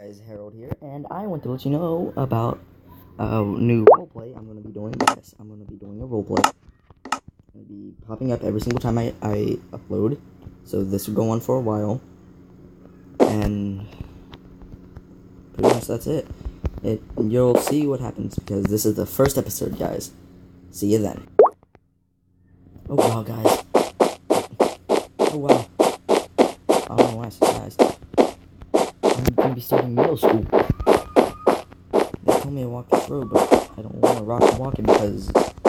guys, Harold here, and I want to let you know about a new roleplay I'm going to be doing. Yes, I'm going to be doing a roleplay. It's going to be popping up every single time I upload, so this will go on for a while, and pretty much that's it. You'll see what happens, because this is the first episode, guys. See you then. Oh wow, guys. Oh wow. Oh my gosh, guys. I'm going to be starting middle school. They told me to walk this road, but I don't want to walk it because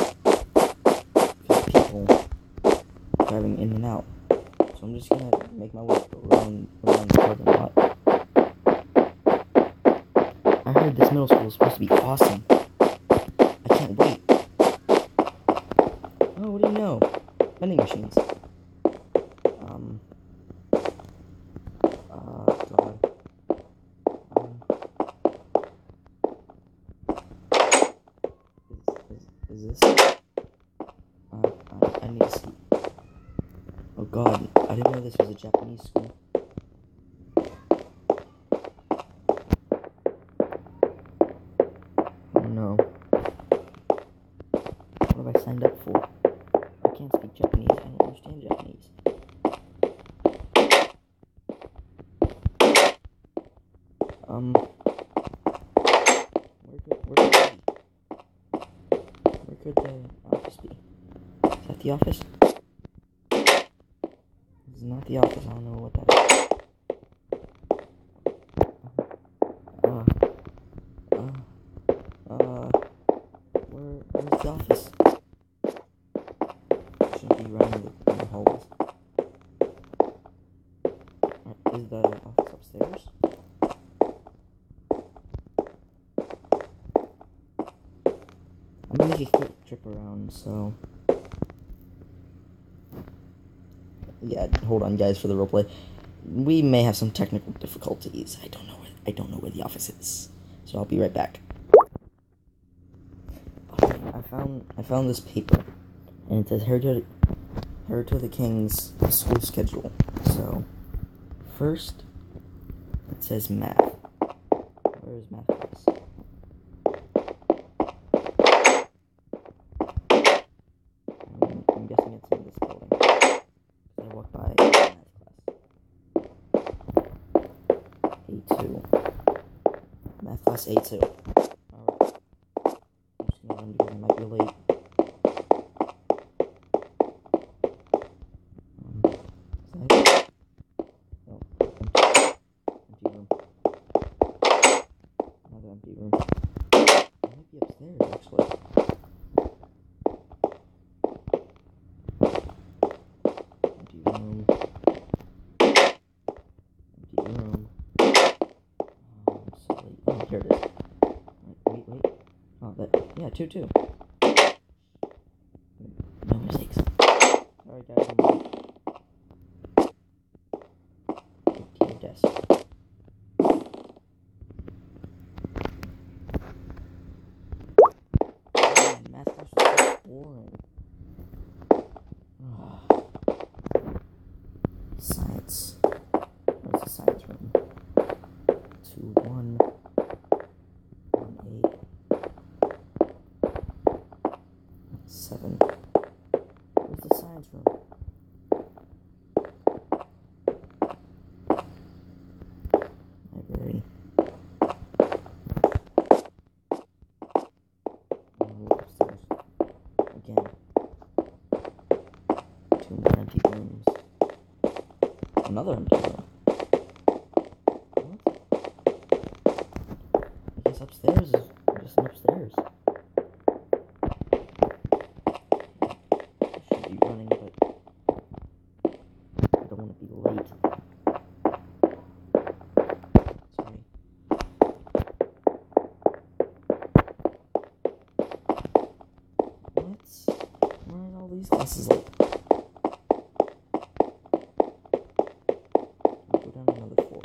people driving in and out. So I'm just going to make my way around the parking lot. I heard this middle school is supposed to be awesome. I can't wait. Oh, what do you know? Vending machines. God. Is this? I need to see. Oh God, I didn't know this was a Japanese school. Oh no. What have I signed up for? I can't speak Japanese. I don't understand Japanese. Where could the office be? Is that the office? This is not the office. I don't know what that is. Where's the office? Shouldn't be around in the hallways. Is the office upstairs? I'm gonna make a quick trip around, so yeah, hold on guys for the roleplay. We may have some technical difficulties. I don't know where the office is. So I'll be right back. I found this paper, and it says Haruto the King's school schedule. So first it says math. Where is math class? I'm guessing it's in this building. I walked by math class. A2. Math class A2. Alright. I'm just gonna run because I might be late. Empty room. Another empty room. I might be upstairs, actually. Empty room. I'm so late. Oh, here it is. Wait. Oh, yeah, 2-2. No mistakes. Sorry, guys, I'm late. Get to your desk. Man, math class was so boring. Science. Where's the science room? 2-1. 1-8. 7. Where's the science room? Library. Upstairs. Again. 2 more empty rooms. Another empty room. What? I guess upstairs is just upstairs. I should be running, but I don't want to be late. Sorry. What? Where are all these classes like? I'll go down another floor.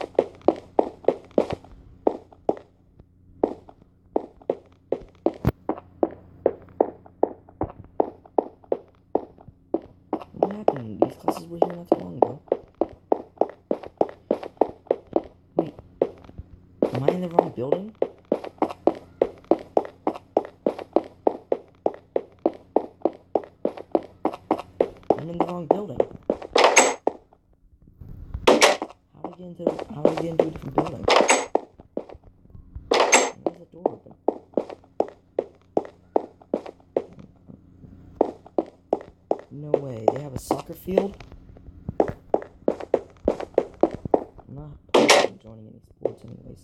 What happened? These classes were here not too long ago. Wait. Am I in the wrong building? I'm in the wrong building. How do I get into a different building? Why is the door open? No way. They have a soccer field? I'm not joining any sports anyways.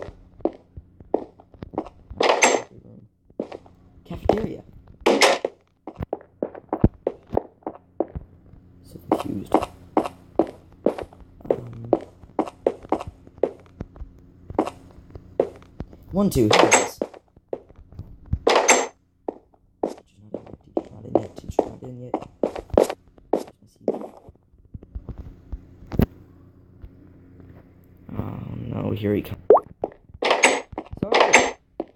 Cafeteria. So confused. 1, 2, here it is. Teacher's not in yet. Oh no, here he comes. Sorry.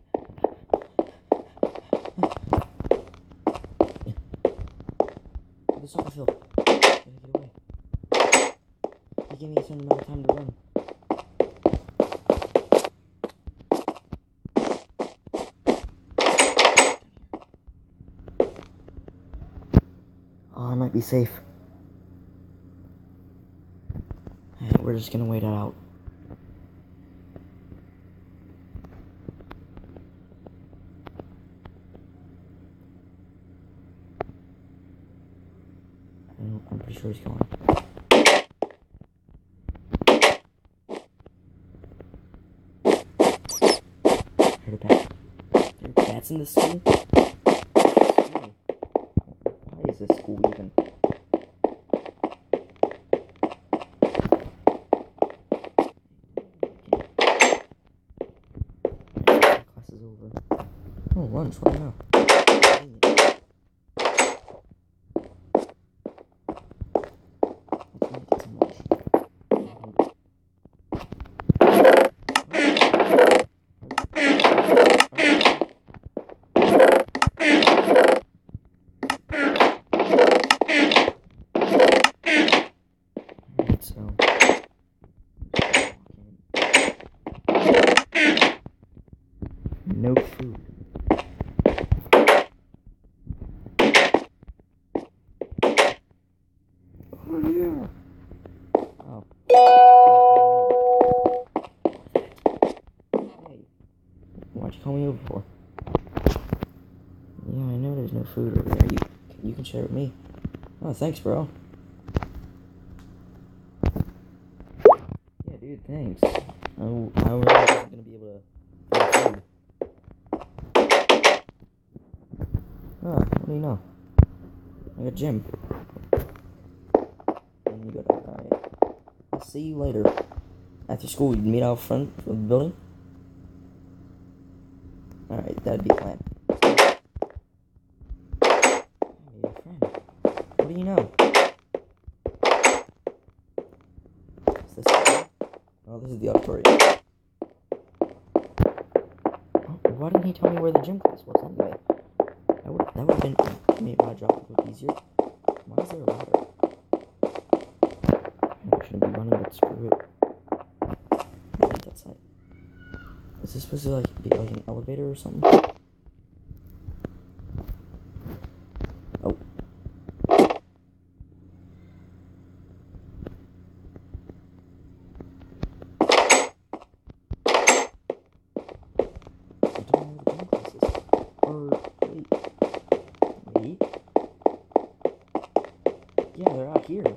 The soccer field. Gotta get away. He gave me a certain amount of time to run. Oh, I might be safe. Hey, we're just gonna wait it out. I'm pretty sure he's going. Heard a bat. There are bats in this school? Why is this school even? Class is over. Oh, lunch, what do I know? No food. Oh yeah. Oh. Hey. Why'd you call me over for? Yeah, I know there's no food over there. You can share it with me. Oh, thanks, bro. Yeah, dude, thanks. I really wasn't gonna be able to find food. Oh, what do you know? I got gym. And you got alright. I'll see you later. After school, we'd meet out front of the building. Alright, that'd be a plan. Hey, your friend. What do you know? Is this the Oh, this is the auditorium. Oh, why didn't he tell me where the gym class was anyway? That would have made my job a little easier. Why is there a ladder? I shouldn't be running, but screw it. That's like, is this supposed to like be like an elevator or something? Oh. I don't know where the gym class is. Or wait. Yeah, they're out here.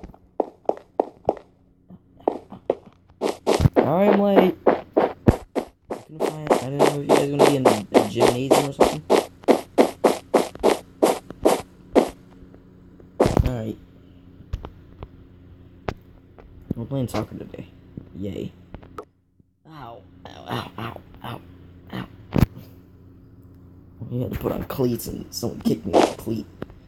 Sorry I'm late. I couldn't find. I didn't know if you guys were gonna be in a gymnasium or something. Alright. We're playing soccer today. Yay. Ow. Ow, ow, ow, ow, ow. You had to put on cleats and someone kicked me with a cleat.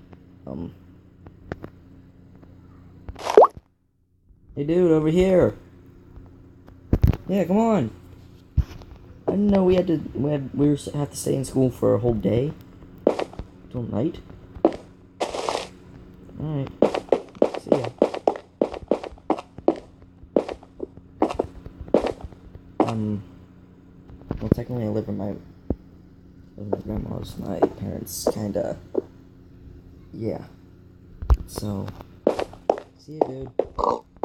Hey dude, over here. Yeah, come on. I didn't know we have to stay in school for a whole day. Till night. Alright. See ya. Well, technically, I live with my grandma's, my parents, kinda. Yeah. So, see you, dude.